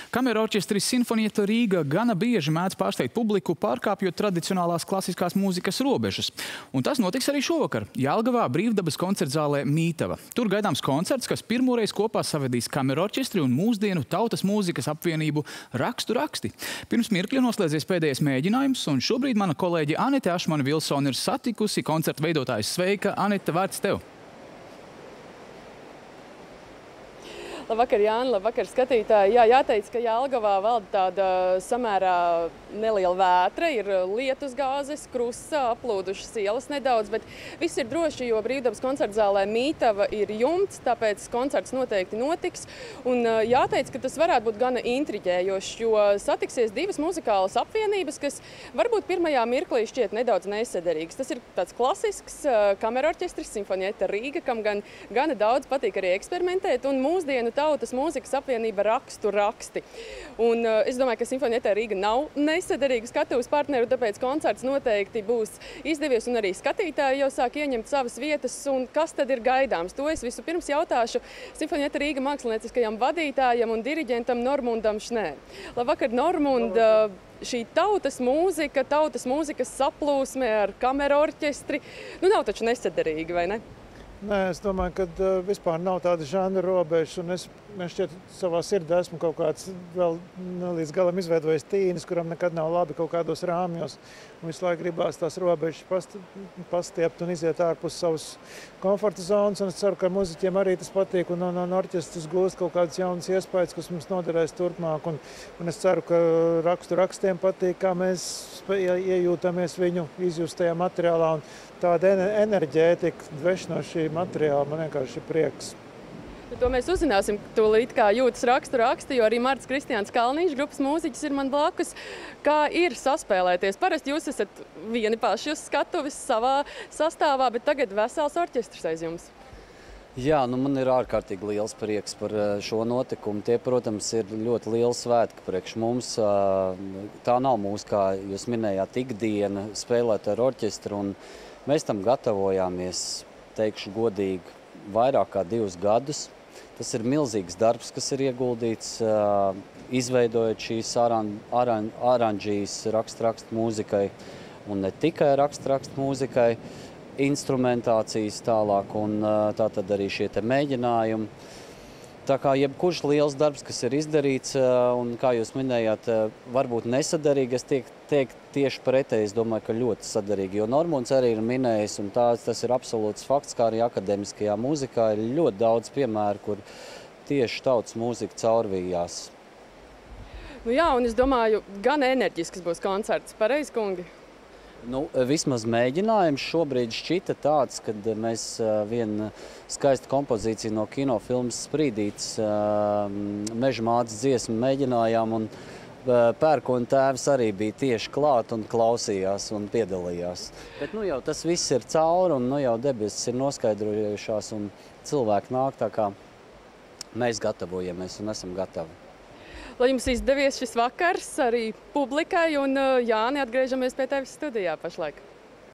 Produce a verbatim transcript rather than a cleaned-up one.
Kamerorķestris Sinfonietta Rīga gana bieži mēdz pārsteigt publiku, pārkāpjot tradicionālās klasiskās mūzikas robežas. Un tas notiks arī šovakar Jelgavā Brīvdabas koncertzālē Mītava. Tur gaidāms koncerts, kas pirmoreiz kopā savedīs kamerorķestri un mūsdienu tautas mūzikas apvienību Rakstu raksti. Pirms mirkļa noslēdzies pēdējais mēģinājums, un šobrīd mana kolēģe Anete Ašmane-Vilsone ir satikusi koncerta veidotājus. Sveika, Anete, vārds tev! Labvakar, Jāni, labvakar, skatītāji. Jā, jāteic, ka Jelgavā valda tāda samērā neliela vētra, ir lietusgāzes, krusa, aplūdušas ielas nedaudz, bet viss ir droši, jo Brīvdabas koncertzālē Mītava ir jumts, tāpēc koncerts noteikti notiks. Un jāteic, ka tas varētu būt gana intriģējošs, jo satiksies divas muzikālas apvienības, kas varbūt pirmajā mirklī šķiet nedaudz nesaderīgas. Tas ir tāds klasisks kamerorķestris Sinfonietta Rīga, kam gan gana daudz patīk arī eksperimentēt, un mūsdienu tautas mūzikas apvienība Rakstu raksti. Un uh, es domāju, ka Sinfonietta Rīga nav nesaderīga skatuves partneru, tāpēc koncerts noteikti būs izdevies, un arī skatītāji jau sāk ieņemt savas vietas. Un kas tad ir gaidāms? To es visu pirms jautāšu Sinfonietta Rīga mākslinieciskajam vadītājam un diriģentam Normundam Šnē. Labvakar, Normund! Šī tautas mūzika, tautas mūzikas saplūsme ar kamerorķestri, nu nav taču nesaderīgi, vai ne? Nē, es domāju, ka uh, vispār nav tāda žanra robežas, un es, man šķiet, savā sirdī esmu kaut kāds vēl ne līdz galam izveidojis tīnis, kuram nekad nav labi kaut kādos rāmjos, un visu laiku gribās tās robežas past, pastiept un iziet ārpus savas komforta zonas, un es ceru, ka muziķiem arī tas patīk, un, un, un orķestris gūst kaut kādas jaunas iespējas, kas mums noderēs turpmāk, un, un es ceru, ka rakstu rakstiem patīk, kā mēs iejūtamies viņu izjustajā materiālā, un tāda enerģētika dveš no šī materiāla, man vienkārši ir prieks. To mēs uzzināsim tūlīt, kā jūtas rakstu raksti, jo arī Marts Kristiāns Kalniņš, grupas mūziķis, ir man blakus. Kā ir saspēlēties? Parasti jūs esat vieni paši uz skatuves savā sastāvā, bet tagad vesels orķestris aiz jums. Jā, nu man ir ārkārtīgi liels prieks par šo notikumu. Tie, protams, ir ļoti liela svētka priekš mums. Tā nav mūsu, kā jūs minējāt, ikdiena spēlēt ar orķestru, un mēs tam gatavojāmies, teikšu godīgi, vairāk kā divus gadus. Tas ir milzīgs darbs, kas ir ieguldīts, izveidojot šīs aran, aran, aranžijas rakstu-rakstu mūzikai, un ne tikai rakstu-rakstu mūzikai, instrumentācijas tālāk, un tātad arī šie te mēģinājumi. Tā kā jebkurš liels darbs, kas ir izdarīts, un kā jūs minējāt, varbūt nesadarīgi, es tiek, tiek tieši pretēji, es domāju, ka ļoti sadarīgi, jo Normunds arī ir minējis, un tā, tas ir absolūts fakts, kā arī akademiskajā mūzikā ir ļoti daudz piemēru, kur tieši tautas mūzika caurvījās. Nu jā, un es domāju, gan enerģisks būs koncerts, pareizi, kungi? Nu, vismaz mēģinājums šobrīd šķita tāds, kad mēs vienu skaistu kompozīciju no kinofilmas Sprīdītis Meža mātes dziesmu mēģinājām, un Pērkona tēvs arī bija tieši klāt un klausījās un piedalījās. Bet nu jau tas viss ir cauri, un nu jau debesis ir noskaidrojušās, un cilvēki nāk, tā kā mēs gatavojamies un esam gatavi. Lai jums izdevies šis vakars arī publikai, un Jāni, atgriežamies pie tevis studijā pašlaik.